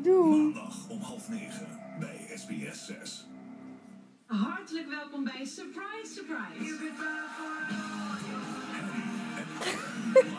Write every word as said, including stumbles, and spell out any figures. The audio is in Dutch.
niet doen. Maandag om half negen bij S B S zes. Hartelijk welkom bij Surprise Surprise.